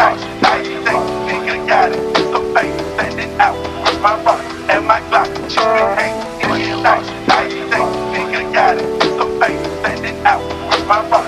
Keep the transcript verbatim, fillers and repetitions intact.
nice, nice thing, nigga got it. The face standing out with my rock and my Glock. Shooting hate, it's nice, nice thing, nigga got it. The face standing out with my rock.